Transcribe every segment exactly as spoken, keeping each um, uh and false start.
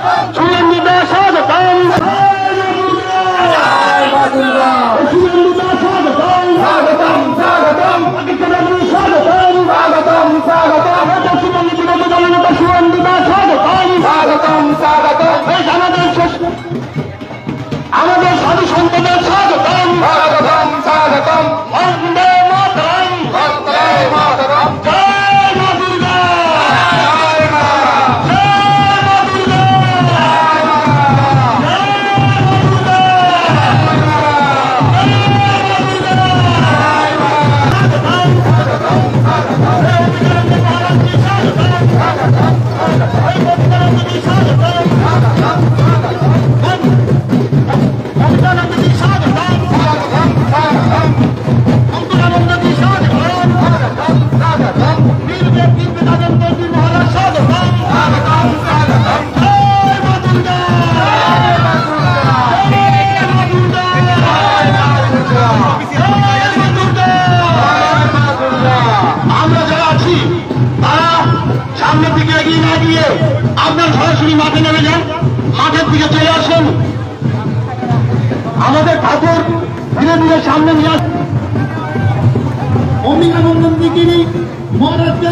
সুরেন্দ্রদা স্বাগতম, সুরেন্দ্রদা স্বাগতম, স্বাগতম স্বাগতম, স্বাগতম স্বাগতম স্বাগতম, সুরেন্দ্রদা সুরেন্দ্রদা স্বাগতম, স্বাগতম স্বাগতম, আমাদের আমাদের সাধু সন্তদের স্বাগতম, স্বাগতম স্বাগতম, বন্দে মাতরম, বন্দে মাতরম, জয় মা দুর্গা, জয় মা, জয় মা দুর্গা, জয় মা, আপনার সরাসরি মাঠে নেমে যান, মাঠের দিকে চলে আসুন। আমাদের ঠাকুর ধীরে ধীরে সামনে নিয়ে আসুন। অম্বিকানন্দন দিকিনি মহারাজকে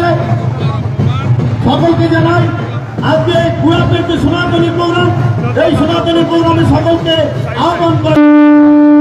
সকলকে জানাই আজকে ঘোড়াপেট যে সনাতনী প্রোগ্রাম, এই সনাতনী প্রোগ্রামে সকলকে আহ্বান করে।